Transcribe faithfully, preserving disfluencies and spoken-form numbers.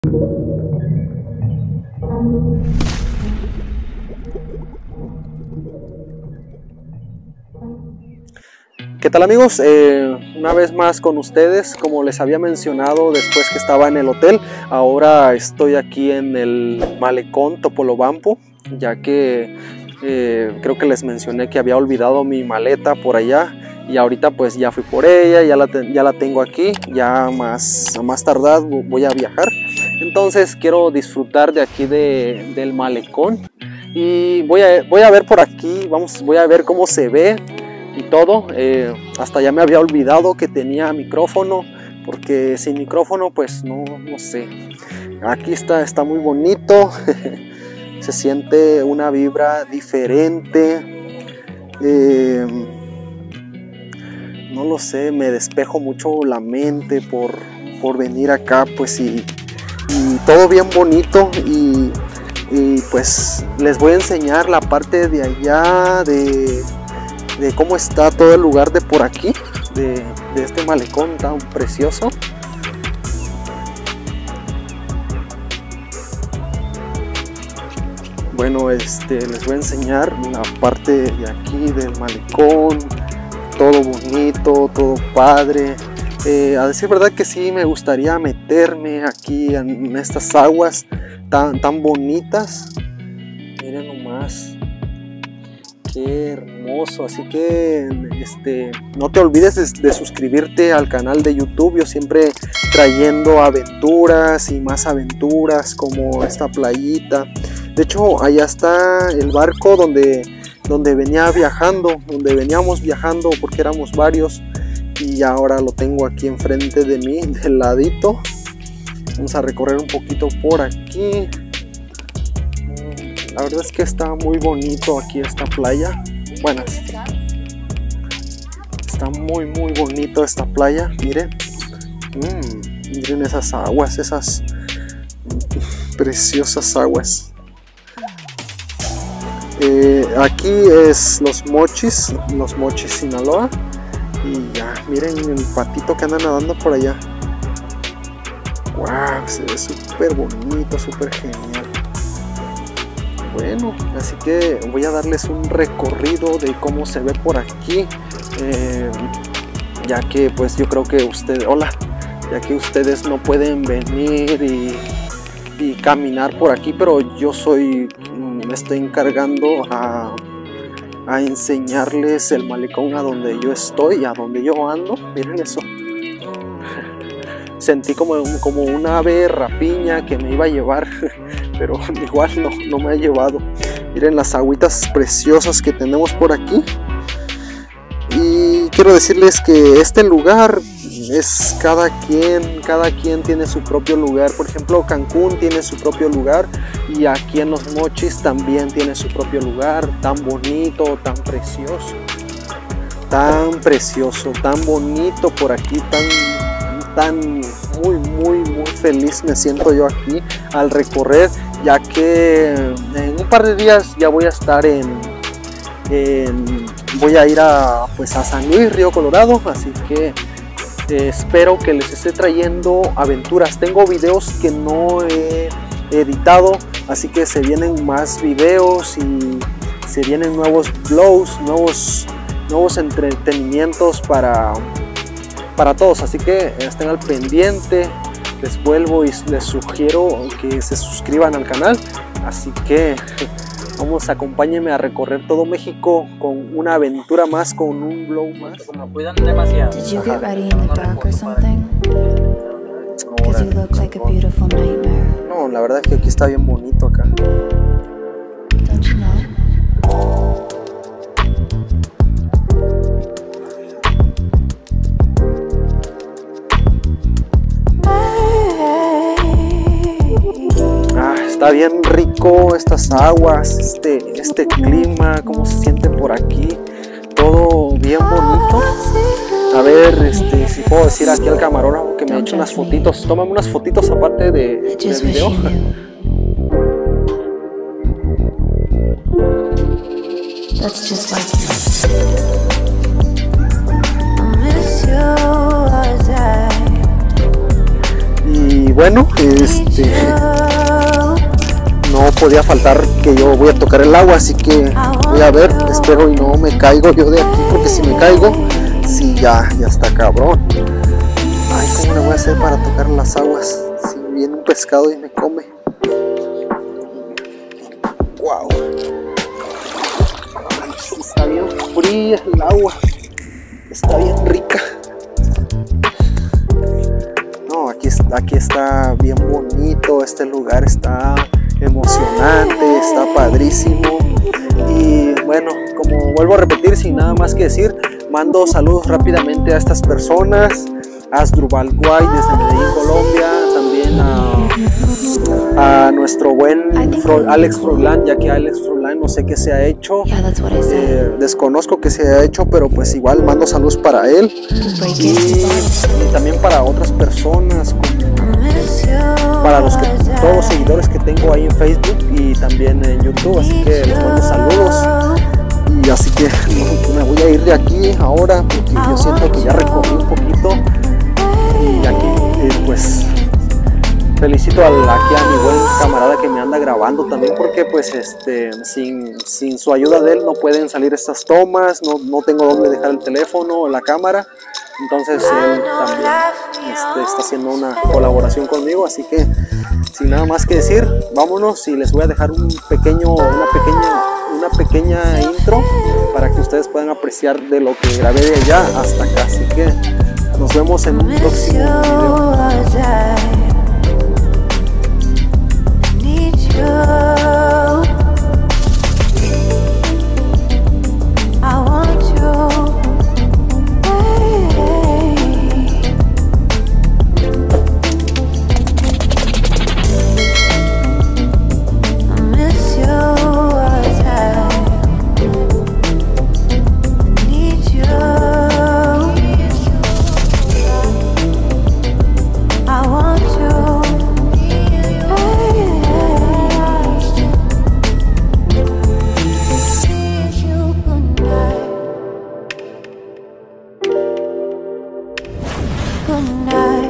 ¿Qué tal, amigos? Eh, una vez más con ustedes. Como les había mencionado después que estaba en el hotel, ahora estoy aquí en el malecón Topolobampo, ya que eh, creo que les mencioné que había olvidado mi maleta por allá, y ahorita pues ya fui por ella, ya la, ya la tengo aquí, ya más, a más tardar voy a viajar. Entonces quiero disfrutar de aquí de, del malecón, y voy a, voy a ver por aquí, vamos, voy a ver cómo se ve y todo. Eh, hasta ya me había olvidado que tenía micrófono, porque sin micrófono pues no, no sé. Aquí está, está muy bonito. Se siente una vibra diferente. Eh, no lo sé, me despejo mucho la mente por, por venir acá, pues, y, y todo bien bonito. Y, y pues les voy a enseñar la parte de allá de de cómo está todo el lugar de por aquí, de, de este malecón tan precioso. Bueno, este, les voy a enseñar la parte de aquí del malecón, todo bonito, todo padre. Eh, a decir verdad que sí me gustaría meterme aquí en estas aguas tan, tan bonitas. Miren nomás. Qué hermoso. Así que este, no te olvides de, de suscribirte al canal de YouTube. Yo siempre trayendo aventuras y más aventuras como esta playita. De hecho, allá está el barco donde, donde venía viajando, donde veníamos viajando, porque éramos varios, y ahora lo tengo aquí enfrente de mí, del ladito. Vamos a recorrer un poquito por aquí. La verdad es que está muy bonito aquí esta playa. Bueno, está muy muy bonito esta playa. Miren, mm, miren esas aguas, esas preciosas aguas. Eh, aquí es Los Mochis, Los Mochis, Sinaloa. Y ya, miren el patito que anda nadando por allá. Wow, se ve súper bonito, súper genial. Bueno, así que voy a darles un recorrido de cómo se ve por aquí, eh, ya que pues yo creo que ustedes, hola, ya que ustedes no pueden venir y, y caminar por aquí, pero yo soy, me estoy encargando a, a enseñarles el malecón a donde yo estoy, a donde yo ando. Miren eso. Sentí como, como una ave rapiña que me iba a llevar, pero igual no, no me ha llevado. Miren las agüitas preciosas que tenemos por aquí. Y quiero decirles que este lugar es cada quien, cada quien tiene su propio lugar. Por ejemplo, Cancún tiene su propio lugar, y aquí en Los Mochis también tiene su propio lugar, tan bonito, tan precioso. Tan precioso, tan bonito por aquí, tan... tan muy muy muy feliz me siento yo aquí al recorrer, ya que en un par de días ya voy a estar en, en voy a ir a pues a San Luis, Río Colorado, así que eh, espero que les esté trayendo aventuras. Tengo videos que no he editado, así que se vienen más videos y se vienen nuevos vlogs, nuevos nuevos entretenimientos para para todos, así que estén al pendiente. Les vuelvo y les sugiero que se suscriban al canal. Así que vamos, acompáñenme a recorrer todo México con una aventura más, con un vlog más. Como cuidan demasiado. Did you get ready in the dark or something? Because you look like a beautiful nightmare. No, la verdad es que aquí está bien bonito acá. Don't you know? Está bien rico estas aguas, este, este clima, cómo se siente por aquí, todo bien bonito. A ver, este, si puedo decir aquí al camarógrafo que me eche unas fotitos, tómame unas fotitos aparte de, de video. That's just like you. I miss you. bueno, este, no podía faltar que yo voy a tocar el agua, así que voy a ver, espero y no me caigo yo de aquí, porque si me caigo, sí, ya, ya está cabrón. Ay, ¿cómo le voy a hacer para tocar las aguas si viene un pescado y me come? Wow. Ay, sí, está bien fría el agua, está bien rica. No, aquí, aquí está bien bonito, este lugar está emocionante, está padrísimo. Y bueno, como vuelvo a repetir, sin nada más que decir, mando saludos rápidamente a estas personas: a Asdrúbal Guay desde Medellín, Colombia, también a, a nuestro buen Fro, Alex Froilán, ya que Alex Froilán no sé qué se ha hecho, eh, desconozco qué se ha hecho, pero pues igual mando saludos para él y, y también para otras personas, como para los que, todos los seguidores que tengo ahí en Facebook y también en YouTube, así que les mando saludos. Y así que me voy a ir de aquí ahora, porque yo siento que ya recorrí un poquito. Y aquí eh, pues felicito a, la, aquí a mi buen camarada que me anda grabando también, porque pues este sin, sin su ayuda de él no pueden salir estas tomas, no, no tengo dónde dejar el teléfono o la cámara. Entonces él también este, está haciendo una colaboración conmigo, así que sin nada más que decir, vámonos y les voy a dejar un pequeño, una pequeña, una pequeña intro para que ustedes puedan apreciar de lo que grabé de allá hasta acá. Así que nos vemos en un próximo video. Good night.